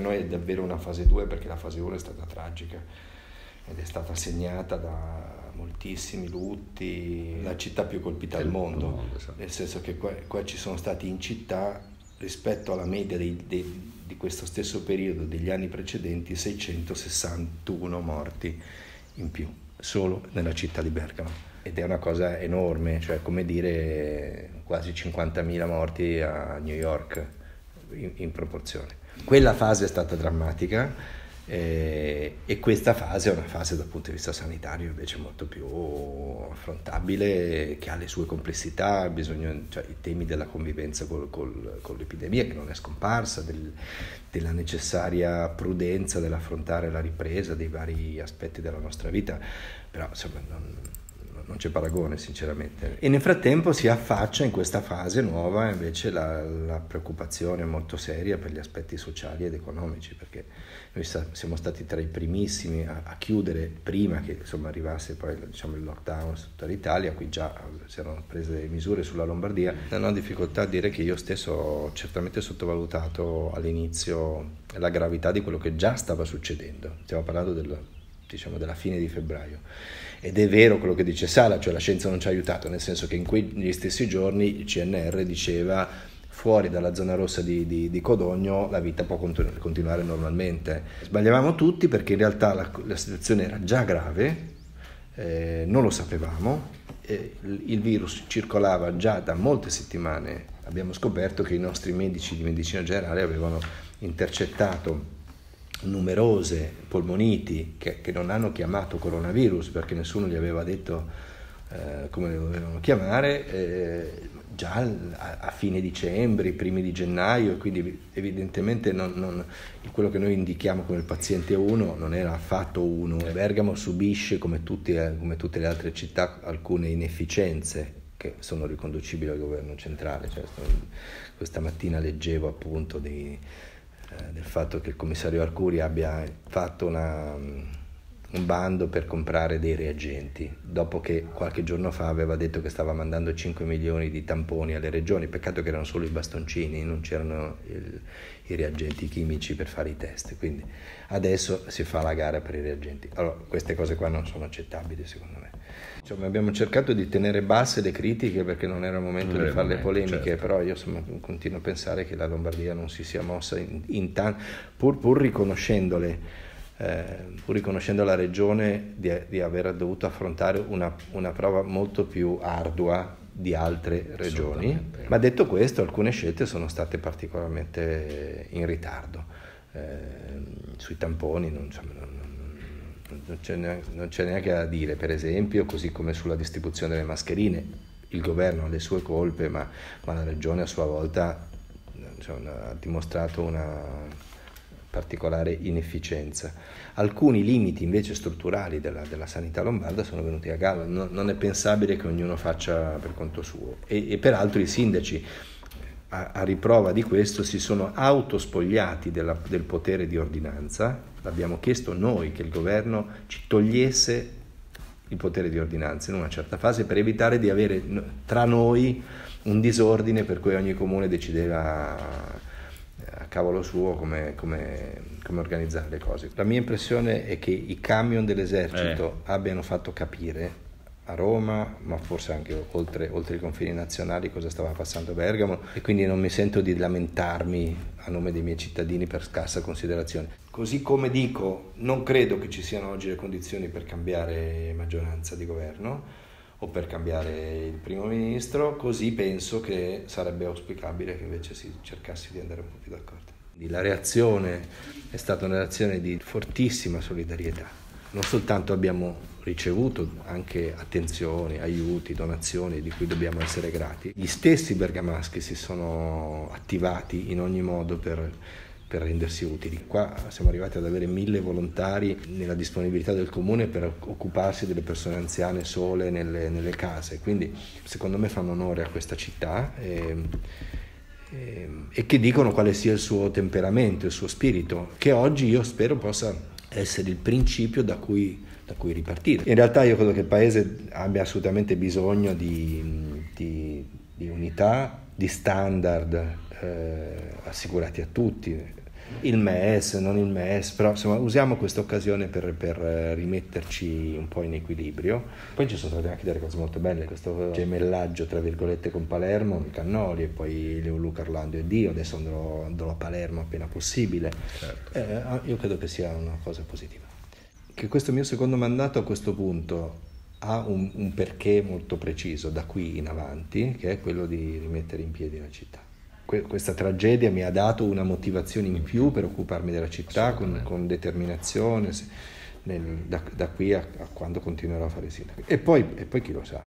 noi è davvero una fase 2, perché la fase 1 è stata tragica ed è stata segnata da moltissimi lutti, la città più colpita al mondo, nel senso che qua ci sono stati in città, rispetto alla media di questo stesso periodo degli anni precedenti, 661 morti in più, solo nella città di Bergamo. Ed è una cosa enorme, cioè come dire quasi 50.000 morti a New York in proporzione. Quella fase è stata drammatica e questa fase è una fase dal punto di vista sanitario invece molto più affrontabile, che ha le sue complessità, cioè i temi della convivenza con l'epidemia che non è scomparsa, della necessaria prudenza dell'affrontare la ripresa dei vari aspetti della nostra vita, però insomma non c'è paragone sinceramente. E nel frattempo si affaccia in questa fase nuova invece la preoccupazione molto seria per gli aspetti sociali ed economici, perché noi siamo stati tra i primissimi a chiudere prima che insomma arrivasse poi il lockdown su tutta l'Italia. Qui già si erano prese delle misure sulla Lombardia. Non ho difficoltà a dire che io stesso ho certamente sottovalutato all'inizio la gravità di quello che già stava succedendo. Stiamo parlando della fine di febbraio. Ed è vero quello che dice Sala, cioè la scienza non ci ha aiutato, nel senso che in quegli stessi giorni il CNR diceva fuori dalla zona rossa di Codogno la vita può continuare normalmente. Sbagliavamo tutti perché in realtà la situazione era già grave, non lo sapevamo, il virus circolava già da molte settimane. Abbiamo scoperto che i nostri medici di medicina generale avevano intercettato numerose polmoniti che non hanno chiamato coronavirus perché nessuno gli aveva detto come le dovevano chiamare, già a fine dicembre, i primi di gennaio, quindi evidentemente quello che noi indichiamo come il paziente 1 non era affatto 1. Bergamo subisce come tutte le altre città alcune inefficienze che sono riconducibili al governo centrale. Cioè, questa mattina leggevo appunto del fatto che il commissario Arcuri abbia fatto un bando per comprare dei reagenti, dopo che qualche giorno fa aveva detto che stava mandando 5 milioni di tamponi alle regioni. Peccato che erano solo i bastoncini, non c'erano i reagenti chimici per fare i test, quindi adesso si fa la gara per i reagenti. Allora, queste cose qua non sono accettabili secondo me. Insomma, abbiamo cercato di tenere basse le critiche perché non era il momento di fare le polemiche, certo. Però io continuo a pensare che la Lombardia non si sia mossa pur riconoscendo la regione di aver dovuto affrontare una prova molto più ardua di altre regioni. Ma detto questo, alcune scelte sono state particolarmente in ritardo. Sui tamponi non c'è neanche da dire, per esempio, così come sulla distribuzione delle mascherine. Il governo ha le sue colpe, ma la regione a sua volta ha dimostrato una particolare inefficienza. Alcuni limiti invece strutturali della sanità lombarda sono venuti a galla. Non è pensabile che ognuno faccia per conto suo, e peraltro i sindaci a riprova di questo si sono autospogliati del potere di ordinanza. L'abbiamo chiesto noi che il governo ci togliesse il potere di ordinanza in una certa fase per evitare di avere tra noi un disordine per cui ogni comune decideva a cavolo suo come organizzare le cose. La mia impressione è che i camion dell'esercito abbiano fatto capire a Roma, ma forse anche oltre i confini nazionali, cosa stava passando a Bergamo, e quindi non mi sento di lamentarmi a nome dei miei cittadini per scarsa considerazione. Così come dico, non credo che ci siano oggi le condizioni per cambiare maggioranza di governo o per cambiare il primo ministro, così penso che sarebbe auspicabile che invece si cercasse di andare un po' più d'accordo. La reazione è stata una reazione di fortissima solidarietà. Non soltanto abbiamo ricevuto anche attenzioni, aiuti, donazioni di cui dobbiamo essere grati, gli stessi bergamaschi si sono attivati in ogni modo per rendersi utili. Qua siamo arrivati ad avere 1.000 volontari nella disponibilità del comune per occuparsi delle persone anziane sole nelle case, quindi secondo me fanno onore a questa città e che dicono quale sia il suo temperamento, il suo spirito, che oggi io spero possa essere il principio da cui ripartire. In realtà io credo che il Paese abbia assolutamente bisogno di unità, di standard assicurati a tutti. il MES, non il MES, però insomma usiamo questa occasione per rimetterci un po' in equilibrio. Poi ci sono state anche delle cose molto belle, questo gemellaggio tra virgolette con Palermo, Cannoli e poi Luca Orlando e Dio, adesso andrò a Palermo appena possibile. Certo. Io credo che sia una cosa positiva. Che questo mio secondo mandato a questo punto ha un perché molto preciso da qui in avanti, che è quello di rimettere in piedi la città. Questa tragedia mi ha dato una motivazione in più per occuparmi della città con determinazione da qui a quando continuerò a fare sindaco. E poi chi lo sa.